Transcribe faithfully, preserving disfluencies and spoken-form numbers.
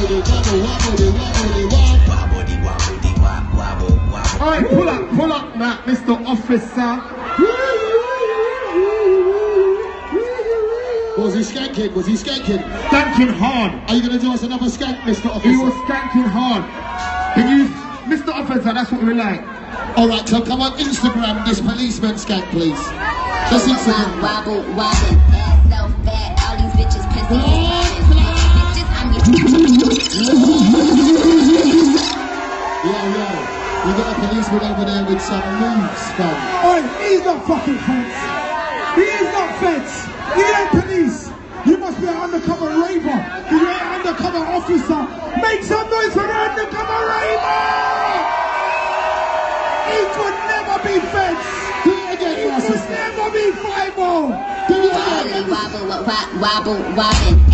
Alright, pull up, pull up that, Mister Officer. Was he skanking? Was he skanking? Skanking hard. Are you going to do us another skank, Mister Officer? He was skanking hard. Can you, Mister Officer, that's what we like. Alright, so come on Instagram this policeman skank, please. Just Instagram. Wobble, wobble, ass so fat, all these bitches pissing me. Bitches, I'm your Yo, yo, we got a policeman over there with some moves, fam. Oi, he's not fucking fence. He is not fence. He ain't police. You must be an undercover raver. You ain't an undercover officer. Make some noise for the undercover raver! He could never be fence. Do it again, He could never be five oh. Do it again. wobble, wobble, wobble, wobble.